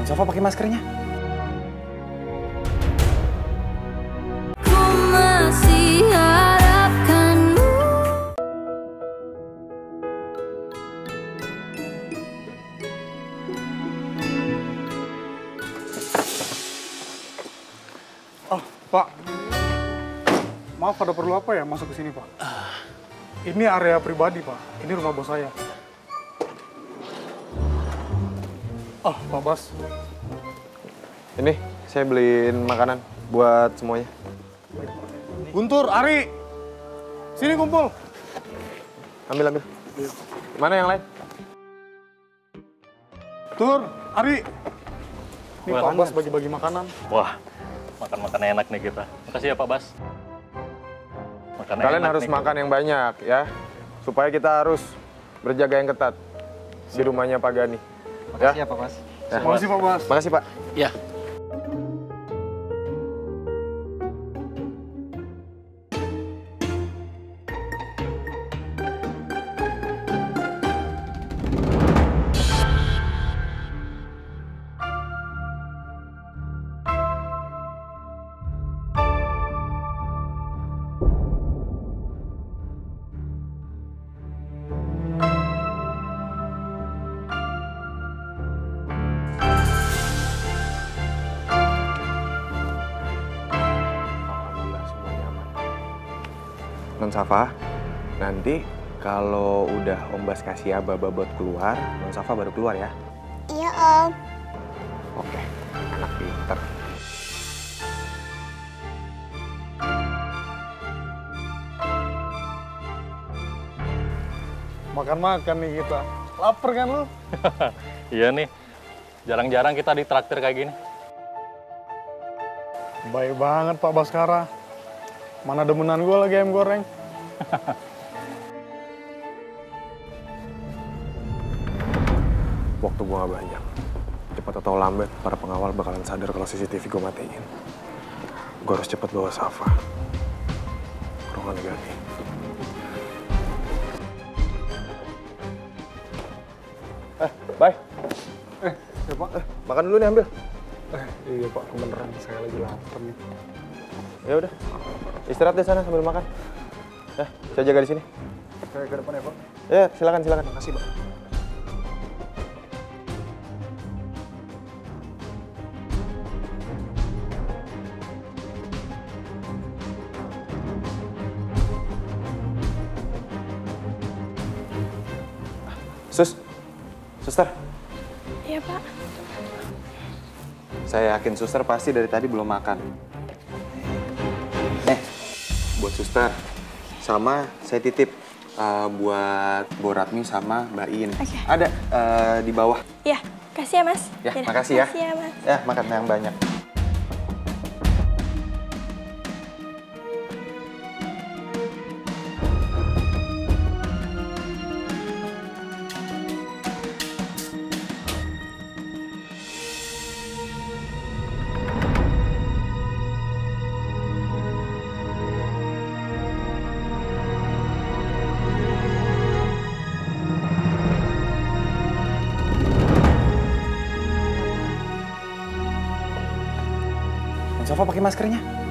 Safa pakai maskernya. Ku masih harapkanmu. Oh, Pak. Maaf, ada perlu apa ya masuk ke sini, Pak? Ini area pribadi, Pak. Ini rumah bos saya. Oh, Pak Bas. Ini, saya beliin makanan buat semuanya. Guntur, Ari. Sini kumpul. Ambil. Mana yang lain? Tur, Ari. Ini Wah, Pak Bas bagi-bagi makanan. Wah, makan-makan enak nih kita. Makasih ya Pak Bas. Makan Kalian enak harus nih makan yang banyak ya. Supaya kita harus berjaga yang ketat di rumahnya Pak Gani. Makasih ya Pak Bas. Ya. Makasih, Pak Bas. Makasih Pak. Ya. Alhamdulillah semuanya aman. Non Safa, nanti kalau udah Om Bas kasih aba-aba buat keluar, Non Safa baru keluar ya. Iya, Om. Oke, anak pinter. Makan-makan nih kita. Laper kan lu? Iya nih. Jarang-jarang kita ditraktir kayak gini. Baik banget Pak Baskara. Mana demenan gue lagi ayam goreng. Waktu gua gak banyak. Cepat atau lambat, para pengawal bakalan sadar kalau CCTV gue matiin. Gue harus cepat bawa Safa ke ruangan Gani. Bye. Ya Pak. Makan dulu nih, ambil. Iya Pak, kebeneran saya lagi lapar nih. Ya udah, istirahat di sana sambil makan. Ya, saya jaga di sini. Saya ke depan ya Pak. Ya, silakan. Makasih Pak. Suster. Iya, Pak. Saya yakin suster pasti dari tadi belum makan. Buat suster. Sama saya titip buat Boratmi sama Mbak In. Oke. Ada di bawah. Iya, kasih ya, Mas. Ya, Yaudah, makasih ya. Makasih ya, Mas. Ya, makan yang banyak. Safa pakai maskernya.